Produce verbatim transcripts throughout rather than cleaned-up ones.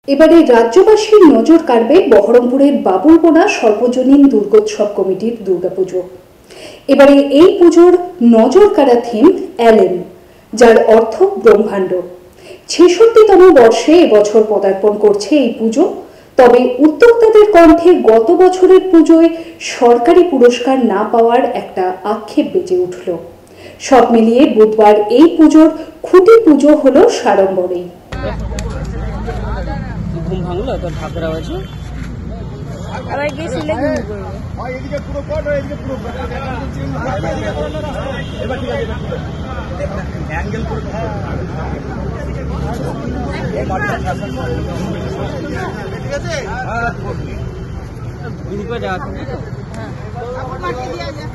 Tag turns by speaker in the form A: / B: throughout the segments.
A: এবারে রাজ্যবাসীর নজর কাড়বে বহরমপুরের বাবুলবোনা সর্বজনীন দুর্গোৎসব কমিটির দুর্গাপুজো। এবারে এই পুজোর নজর কাড়া থিম এলএম, যার অর্থ ব্রহ্মাণ্ড। ছেষট্টিতম বর্ষে এবছর পদার্পণ করছে এই পুজো। তবে উদ্যোক্তাদের কণ্ঠে গত বছরের পুজোয় সরকারি পুরস্কার না পাওয়ার একটা আক্ষেপ বেজে উঠল। সব মিলিয়ে বুধবার এই পুজোর খুঁটি পুজো হলো সাড়ম্বরেই।
B: ঘুম ভাঙলো তোর ঠাকুর আওয়াজে আবার গেছিলে ঘুম করবে হয় এদিকে পুরো কট হয় এদিকে পুরো এবার ঠিক আছে অ্যাঙ্গেল করে এই মাঠটা ঠিক আছে হ্যাঁ গ্রুপে যাওয়া আছে হ্যাঁ তারপর মাঠে দিয়া যা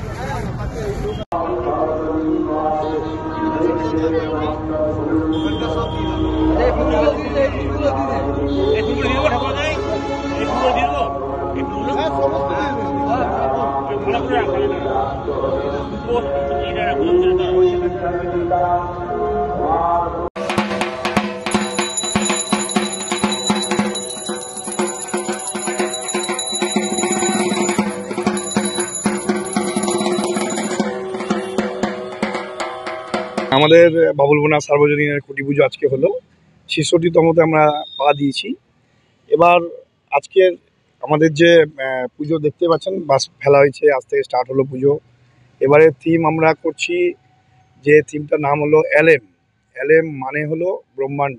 C: আমাদের বাবুলবোনা সার্বজনীনের খুঁটি পুজো আজকে হলো ছেষট্টিতমতে আমরা পা দিয়েছি। এবার আজকের আমাদের যে পুজো দেখতে পাচ্ছেন বাস ফেলা হয়েছে, আজ থেকে স্টার্ট হলো পুজো। এবারে থিম আমরা করছি, যে থিমটার নাম হলো এলএম। এলএম মানে হলো ব্রহ্মাণ্ড।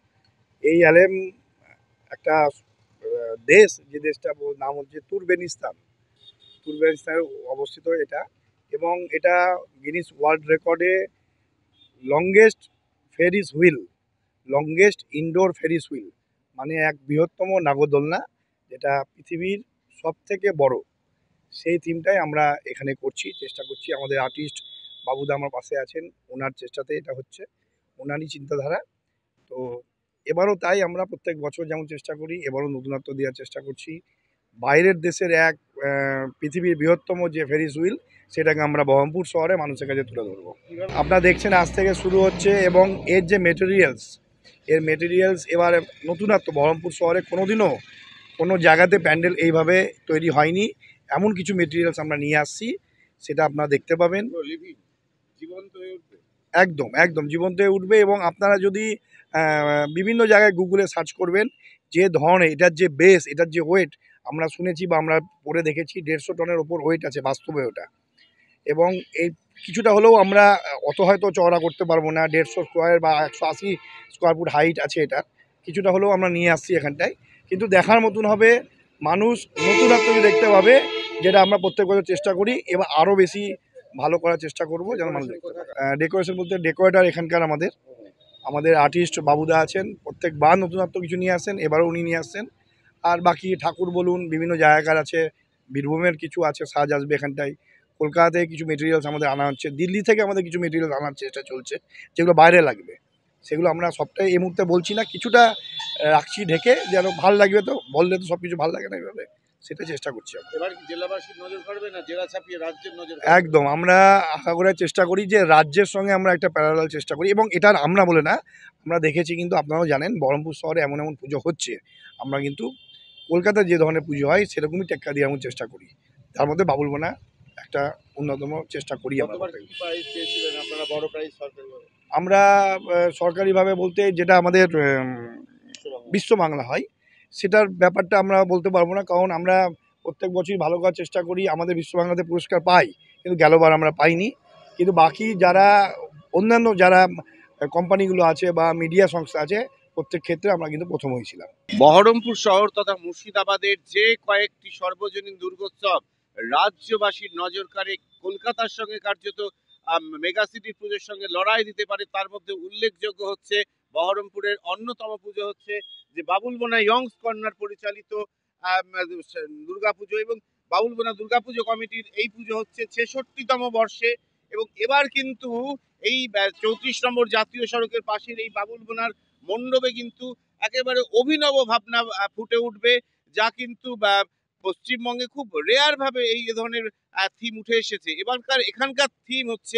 C: এই এলএম একটা দেশ, যে দেশটা নাম হচ্ছে তুর্কমেনিস্তান। তুর্কমেনিস্তানে অবস্থিত এটা, এবং এটা গিনিস ওয়ার্ল্ড রেকর্ডে longest Ferris wheel, longest indoor Ferris wheel মানে এক বৃহত্তম নাগরদোলনা, যেটা পৃথিবীর সব থেকে বড়। সেই থিমটাই আমরা এখানে করছি, চেষ্টা করছি। আমাদের আর্টিস্ট বাবুদা আমার পাশে আছেন, ওনার চেষ্টাতে এটা হচ্ছে, ওনারই চিন্তাধারা। তো এবারও তাই আমরা প্রত্যেক বছর যেমন চেষ্টা করি, এবারও নতুনত্ব দেওয়ার চেষ্টা করছি। বাইরের দেশের এক পৃথিবীর বৃহত্তম যে ফেরিস হুইল, সেটাকে আমরা বহরমপুর শহরে মানুষের কাছে তুলে ধরবো। আপনারা দেখছেন আজ থেকে শুরু হচ্ছে, এবং এর যে মেটেরিয়ালস, এর মেটেরিয়ালস এবার নতুনত্ব। বহরমপুর শহরে কোনোদিনও কোনো জায়গাতে প্যান্ডেল এইভাবে তৈরি হয়নি, এমন কিছু মেটেরিয়ালস আমরা নিয়ে আসছি, সেটা আপনারা দেখতে পাবেন। জীবন্ত হয়ে উঠবে, একদম একদম জীবন্ত হয়ে উঠবে। এবং আপনারা যদি বিভিন্ন জায়গায় গুগলে সার্চ করবেন, যে ধরনের এটার যে বেস, এটার যে ওয়েট, আমরা শুনেছি বা আমরা পড়ে দেখেছি দেড়শো টনের ওপর ওয়েট আছে বাস্তবে ওটা। এবং এই কিছুটা হলেও আমরা অত হয়তো চওড়া করতে পারবো না, দেড়শো স্কোয়ার বা একশো আশি স্কোয়ার ফুট হাইট আছে এটা, কিছুটা হলেও আমরা নিয়ে আসছি এখানটায়। কিন্তু দেখার মতন হবে, মানুষ নতুনত্ব দেখতে পাবে, যেটা আমরা প্রত্যেক বছর চেষ্টা করি। এবার আরও বেশি ভালো করার চেষ্টা করব যেন মানুষ দেখতে পাবে। ডেকোরেশন বলতে ডেকোরেটার এখানকার আমাদের আমাদের আর্টিস্ট বাবুদা আছেন, প্রত্যেকবার নতুনত্ব কিছু নিয়ে আসেন, এবারও উনি নিয়ে আসছেন। আর বাকি ঠাকুর বলুন, বিভিন্ন জায়গার আছে, বীরভূমের কিছু আছে, সাজ আসবে এখানটায়। কলকাতা থেকে কিছু মেটেরিয়ালস আমাদের আনা হচ্ছে, দিল্লি থেকে আমাদের কিছু মেটেরিয়ালস আনার চেষ্টা চলছে, যেগুলো বাইরে লাগবে। সেগুলো আমরা সবটাই এই মুহূর্তে বলছি না, কিছুটা রাখছি ঢেকে, যেন ভালো লাগবে। তো বললে তো সব কিছু ভালো লাগে না, এইভাবে সেটা চেষ্টা করছি। এবার কি জেলাবাসীর নজর কাড়বে না জেলা ছাপিয়ে রাজ্যের নজর? একদম, আমরা আশা করে চেষ্টা করি যে রাজ্যের সঙ্গে আমরা একটা প্যারালাল চেষ্টা করি। এবং এটা আমরা বলে না, আমরা দেখেছি, কিন্তু আপনারাও জানেন বহরমপুর শহরে এমন এমন পুজো হচ্ছে, আমরা কিন্তু কলকাতায় যে ধরনের পুজো হয় সেরকমই টেক্কা দিয়ে এমন চেষ্টা করি। তার মধ্যে বাবুলবোনা একটা অন্যতম চেষ্টা করি। আমরা সরকারিভাবে বলতে যেটা আমাদের বিশ্ব বাংলা হয়, সেটার ব্যাপারটা আমরা বলতে পারবো না, কারণ আমরা প্রত্যেক বছরই ভালো করার চেষ্টা করি। আমাদের বিশ্ব বাংলাতে পুরস্কার পাই, কিন্তু গেলবার আমরা পাইনি। কিন্তু বাকি যারা অন্যান্য যারা কোম্পানিগুলো আছে বা মিডিয়া সংস্থা আছে, প্রত্যেক ক্ষেত্রে আমরা কিন্তু প্রথম হয়েছিলাম।
D: বহরমপুর শহর তথা মুর্শিদাবাদের যে কয়েকটি সর্বজনীন দুর্গোৎসব রাজ্যবাসীর নজর কাড়ে, কলকাতার সঙ্গে কার্যত মেগা সিটির পুজোর সঙ্গে লড়াই দিতে পারে, তার মধ্যে উল্লেখযোগ্য হচ্ছে বহরমপুরের অন্যতম পুজো হচ্ছে যে বাবুলবোনা ইয়ংস কর্নার পরিচালিত দুর্গাপুজো। এবং বাবুলবোনা দুর্গাপুজো কমিটির এই পুজো হচ্ছে ছেষট্টিতম বর্ষে, এবং এবার কিন্তু এই চৌত্রিশ নম্বর জাতীয় সড়কের পাশের এই বাবুলবোনার মণ্ডপে কিন্তু একেবারে অভিনব ভাবনা ফুটে উঠবে, যা কিন্তু পশ্চিমবঙ্গে খুব রেয়ার ভাবে এই ধরনের থিম উঠে এসেছে। এবারকার এখানকার থিম হচ্ছে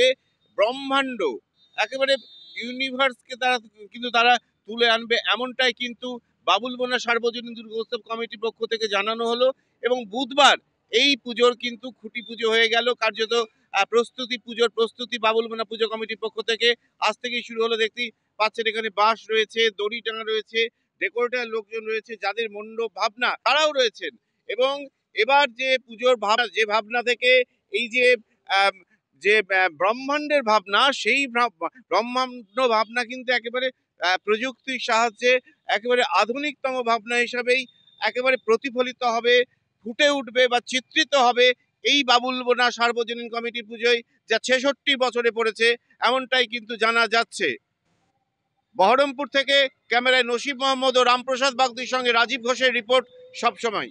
D: ব্রহ্মাণ্ড, একেবারে ইউনিভার্সকে তারা কিন্তু তারা তুলে আনবে, এমনটাই কিন্তু বাবুলবোনা সার্বজনীন দুর্গোৎসব কমিটির পক্ষ থেকে জানানো হলো। এবং বুধবার এই পুজোর কিন্তু খুঁটি পুজো হয়ে গেল, কার্যত আহ, প্রস্তুতি পুজোর প্রস্তুতি বাবুলবোনা পুজো কমিটির পক্ষ থেকে আজ থেকেই শুরু হলো। দেখতেই পাচ্ছেন এখানে বাঁশ রয়েছে, দড়ি টাঙা রয়েছে, ডেকোরেটর লোকজন রয়েছে, যাদের মণ্ডপ ভাবনা তারাও রয়েছেন। এবং এবার যে পুজোর ভাবনা, যে ভাবনা থেকে এই যে আম, যে আহ, ব্রহ্মাণ্ডের ভাবনা, সেই ভাব- ব্রহ্মাণ্ড ভাবনা কিন্তু একেবারে আহ, প্রযুক্তির সাহায্যে একেবারে আধুনিকতম ভাবনা হিসাবেই একেবারে প্রতিফলিত হবে, ফুটে উঠবে বা চিত্রিত হবে এই বাবুলবোনা সার্বজনীন কমিটির পুজোয়, যা ছেষট্টি বছরে পড়েছে এমনটাই কিন্তু জানা যাচ্ছে। বহরমপুর থেকে ক্যামেরায় নসিব মোহাম্মদ ও রামপ্রসাদ বাগদির সঙ্গে রাজীব ঘোষের রিপোর্ট, সবসময়।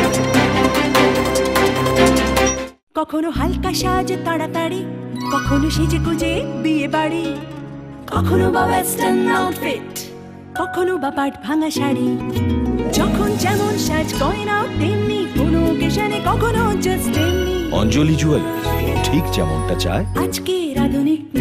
E: কখনো হালকা সাজ তাড়াতাড়ি, কখনো সেজে গুজে বিয়ে বাড়ি, কখনো বা ওয়েস্টার্ন আউটফিট, কখনো বা পাট ভাঙা শাড়ি। যখন যেমন সাজ গয়না তেমনি কোনো অকেশনে, কখনো জাস্ট এমনি।
F: অঞ্জলি জুয়েলার্স, ঠিক যেমনটা চায়।
E: আজকের আধুনিক